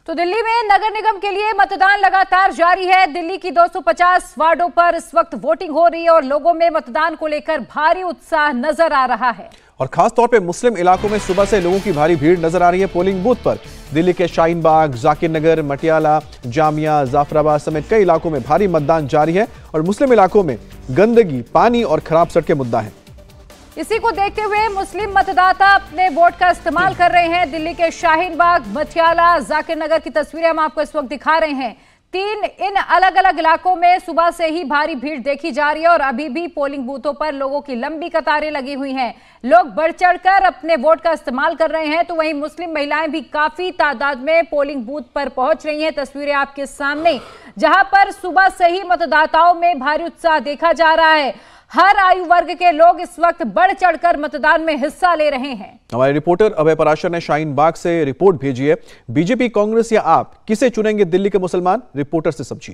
तो दिल्ली में नगर निगम के लिए मतदान लगातार जारी है। दिल्ली की 250 वार्डों पर इस वक्त वोटिंग हो रही है और लोगों में मतदान को लेकर भारी उत्साह नजर आ रहा है। और खास तौर पे मुस्लिम इलाकों में सुबह से लोगों की भारी भीड़ नजर आ रही है पोलिंग बूथ पर। दिल्ली के शाहीन बाग, जाकिर नगर, मटियाला, जामिया, जाफराबाद समेत कई इलाकों में भारी मतदान जारी है और मुस्लिम इलाकों में गंदगी, पानी और खराब सड़कें मुद्दा है। इसी को देखते हुए मुस्लिम मतदाता अपने वोट का इस्तेमाल कर रहे हैं। दिल्ली के शाहीन बाग, मटियाला, जाकिर नगर की तस्वीरें हम आपको इस वक्त दिखा रहे हैं। इन अलग अलग इलाकों में सुबह से ही भारी भीड़ देखी जा रही है और अभी भी पोलिंग बूथों पर लोगों की लंबी कतारें लगी हुई हैं। लोग बढ़ चढ़कर अपने वोट का इस्तेमाल कर रहे हैं, तो वहीं मुस्लिम महिलाएं भी काफी तादाद में पोलिंग बूथ पर पहुंच रही हैं। तस्वीरें आपके सामने, जहां पर सुबह से ही मतदाताओं में भारी उत्साह देखा जा रहा है। हर आयु वर्ग के लोग इस वक्त बढ़ चढ़कर मतदान में हिस्सा ले रहे हैं। हमारे रिपोर्टर अभय पराशर ने शाहीन बाग से रिपोर्ट भेजी है। बीजेपी, कांग्रेस या आप, किसे चुनेंगे दिल्ली के मुसलमान? रिपोर्टर से समझिए।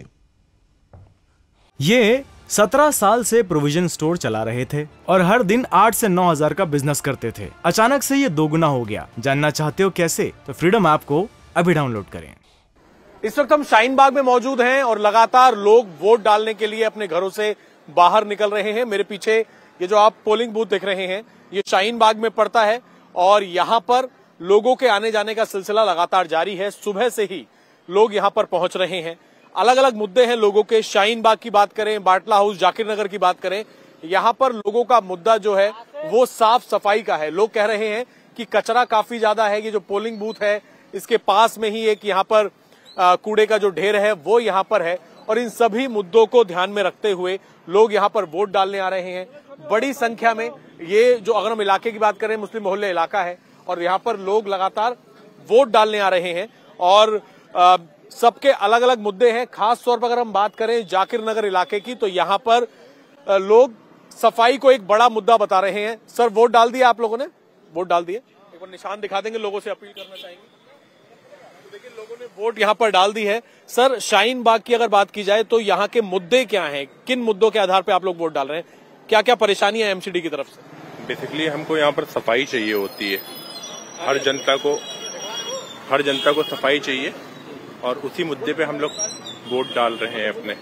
ये 17 साल से प्रोविजन स्टोर चला रहे थे और हर दिन 8 से 9 हजार का बिजनेस करते थे। अचानक से ये दोगुना हो गया। जानना चाहते हो कैसे? तो फ्रीडम ऐप को अभी डाउनलोड करें। इस वक्त हम शाहीन बाग में मौजूद हैं और लगातार लोग वोट डालने के लिए अपने घरों से बाहर निकल रहे हैं। मेरे पीछे ये जो आप पोलिंग बूथ देख रहे हैं, ये शाहीन बाग में पड़ता है और यहाँ पर लोगों के आने जाने का सिलसिला लगातार जारी है। सुबह से ही लोग यहाँ पर पहुंच रहे हैं। अलग अलग मुद्दे हैं लोगों के। शाहीन बाग की बात करें, बाटला हाउस, जाकिर नगर की बात करें, यहाँ पर लोगों का मुद्दा जो है वो साफ सफाई का है। लोग कह रहे हैं कि कचरा काफी ज्यादा है। ये जो पोलिंग बूथ है, इसके पास में ही एक यहाँ पर कूड़े का जो ढेर है वो यहाँ पर है और इन सभी मुद्दों को ध्यान में रखते हुए लोग यहाँ पर वोट डालने आ रहे हैं बड़ी संख्या में। ये जो अगर हम इलाके की बात करें, मुस्लिम मोहल्ले इलाका है और यहाँ पर लोग लगातार वोट डालने आ रहे हैं और सबके अलग अलग मुद्दे हैं। खास तौर पर अगर हम बात करें जाकिर नगर इलाके की, तो यहाँ पर लोग सफाई को एक बड़ा मुद्दा बता रहे हैं। सर, वोट डाल दिया आप लोगों ने? वोट डाल दिए? एक बार निशान दिखा देंगे, लोगों से अपील करना चाहेंगे। देखिए, लोगों ने वोट यहाँ पर डाल दी है। सर, शाहीन बाग की अगर बात की जाए तो यहाँ के मुद्दे क्या हैं? किन मुद्दों के आधार पे आप लोग वोट डाल रहे हैं? क्या क्या परेशानियां हैं एमसीडी की तरफ से? बेसिकली हमको यहाँ पर सफाई चाहिए होती है। हर जनता को सफाई चाहिए और उसी मुद्दे पे हम लोग वोट डाल रहे हैं अपने।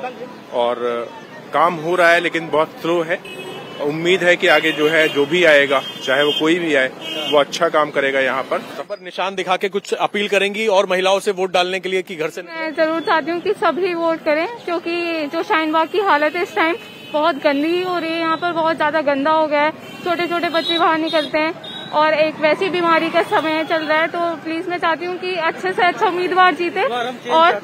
और काम हो रहा है लेकिन बहुत स्लो है। उम्मीद है कि आगे जो है, जो भी आएगा, चाहे वो कोई भी आए, वो अच्छा काम करेगा। यहाँ पर निशान दिखा के कुछ अपील करेंगी और महिलाओं से वोट डालने के लिए कि घर से? मैं जरूर चाहती हूँ कि सभी वोट करें, क्योंकि जो शाहीन बाग की हालत है इस टाइम बहुत गंदगी हो रही है। यहाँ पर बहुत ज्यादा गंदा हो गया है। छोटे छोटे बच्चे बाहर निकलते हैं और एक वैसी बीमारी का समय चल रहा है। तो प्लीज मैं चाहती हूँ कि अच्छे से अच्छा उम्मीदवार जीते और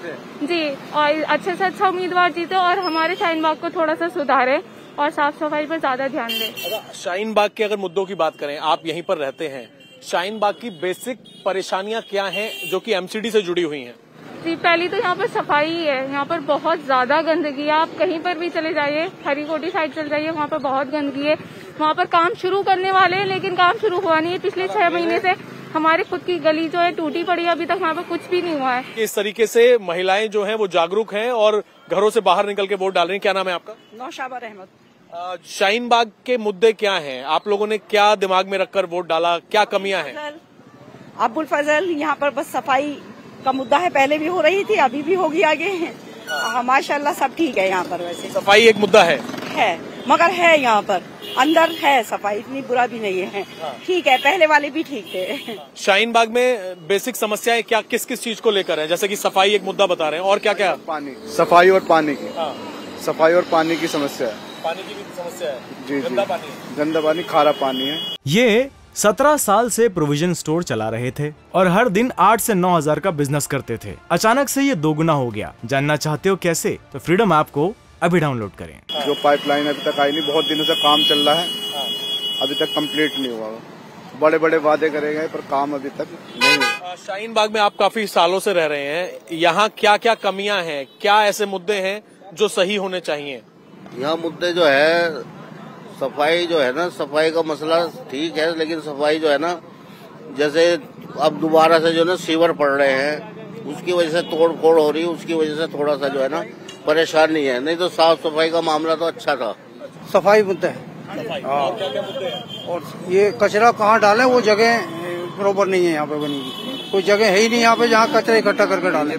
अच्छे से अच्छा उम्मीदवार जीते और हमारे शाहीन बाग को थोड़ा सा सुधारे और साफ सफाई पर ज्यादा ध्यान दें। शाहीन बाग के अगर मुद्दों की बात करें, आप यहीं पर रहते हैं, शाहीन बाग की बेसिक परेशानियां क्या हैं जो कि एमसीडी से जुड़ी हुई हैं? जी, पहली तो यहाँ पर सफाई है। यहाँ पर बहुत ज्यादा गंदगी है। आप कहीं पर भी चले जाइए, हरीकोटी साइड चले जाइए, वहाँ पर बहुत गंदगी है। वहाँ पर काम शुरू करने वाले हैं लेकिन काम शुरू हुआ नहीं है। पिछले 6 महीने से हमारी खुद की गली जो है टूटी पड़ी है, अभी तक वहाँ पर कुछ भी नहीं हुआ है। इस तरीके से महिलाएं जो हैं वो जागरूक हैं और घरों से बाहर निकल के वोट डाल रही हैं। क्या नाम है आपका? नौशाबा रहमत। शाहीन बाग के मुद्दे क्या हैं? आप लोगों ने क्या दिमाग में रखकर वोट डाला? क्या कमियां हैं? अब्दुल फजल, यहाँ पर बस सफाई का मुद्दा है। पहले भी हो रही थी, अभी भी होगी आगे। माशाल्लाह सब ठीक है यहाँ पर। वैसे सफाई एक मुद्दा है मगर है यहाँ पर अंदर है सफाई, इतनी बुरा भी नहीं है। ठीक है, पहले वाले भी ठीक थे। शाहीन बाग में बेसिक समस्याएं क्या किस किस चीज को लेकर है? जैसे कि सफाई एक मुद्दा बता रहे हैं, और क्या क्या? पानी, सफाई और पानी की। सफाई और पानी की समस्या है। पानी की भी समस्या है। जी, गंदा पानी, गंदा पानी, खारा पानी है। ये 17 साल से प्रोविजन स्टोर चला रहे थे और हर दिन 8 से 9 हजार का बिजनेस करते थे। अचानक से ये दोगुना हो गया। जानना चाहते हो कैसे? तो फ्रीडम ऐप को अभी डाउनलोड करें। जो पाइपलाइन अभी तक आई नहीं, बहुत दिनों से काम चल रहा है, अभी तक कंप्लीट नहीं हुआ। बड़े बड़े वादे करे गए पर काम अभी तक नहीं हुआ। शाहीन बाग में आप काफी सालों से रह रहे हैं, यहाँ क्या क्या कमियां हैं? क्या ऐसे मुद्दे हैं जो सही होने चाहिए? यहाँ मुद्दे जो है, सफाई जो है ना, सफाई का मसला ठीक है, लेकिन सफाई जो है ना, जैसे अब दोबारा से जो है ना सीवर पड़ रहे हैं, उसकी वजह से तोड़ फोड़ हो रही है, उसकी वजह से थोड़ा सा जो है ना परेशानी है। नहीं तो साफ सफाई का मामला तो अच्छा था। सफाई मुद्दा है। और ये कचरा कहाँ डाले वो जगह बरोबर नहीं है यहाँ पे बनी हुई। कोई जगह है ही नहीं यहाँ पे जहाँ कचरा इकट्ठा करके डाले।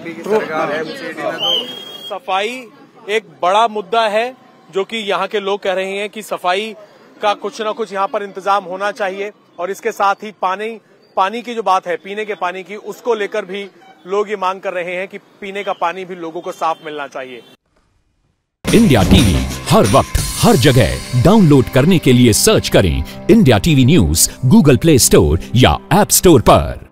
सफाई एक बड़ा मुद्दा है जो कि यहाँ के लोग कह रहे हैं कि सफाई का कुछ ना कुछ यहाँ पर इंतजाम होना चाहिए, और इसके साथ ही पानी की जो बात है, पीने के पानी की, उसको लेकर भी लोग ये मांग कर रहे हैं कि पीने का पानी भी लोगों को साफ मिलना चाहिए। इंडिया टीवी हर वक्त हर जगह डाउनलोड करने के लिए सर्च करें India TV news Google play store या ऐप स्टोर पर।